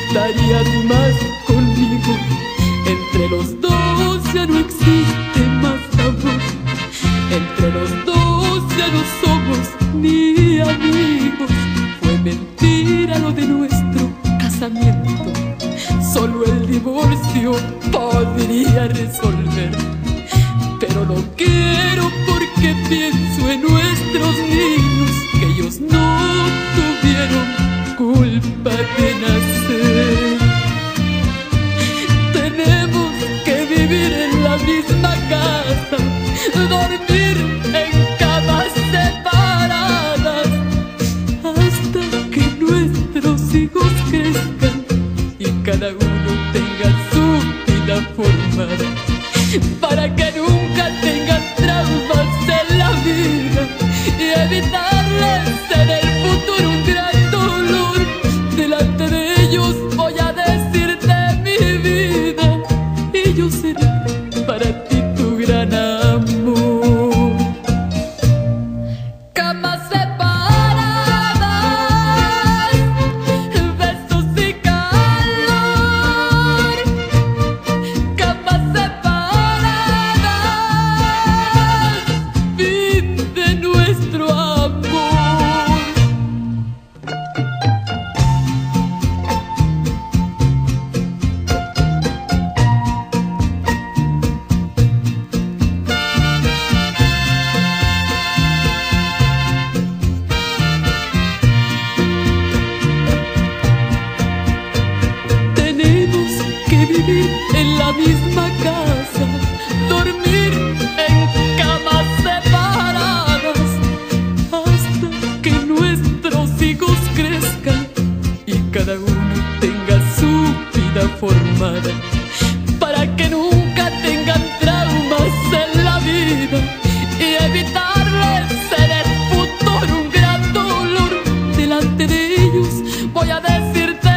estarías más conmigo. Entre los dos ya no existe más amor. Entre los dos ya no somos ni amigos. Fue mentira lo de nuestro casamiento. Solo el divorcio podría resolver. Pero no quiero porque pienso en nuestros niños, que ellos no tuvieron culpa de nacer. Tenemos que vivir en la misma casa, dormir en camas separadas, hasta que nuestros hijos crezcan y cada uno tenga su vida formada, para que nunca tengan traumas en la vida y evitarles en el futuro un gran dolor. Delante de ellos voy a decirte mi vida y yo seré para ti tu gran amor. Camas separadas, besos y calor. Camas separadas, fin de nuestro amor. Tenemos que vivir en la misma casa, dormir en camas separadas, hasta que nuestros hijos crezcan y cada uno tenga su vida formada, para que nunca tengan traumas en la vida y evitarles en el futuro un gran dolor. Delante de ellos voy a decirte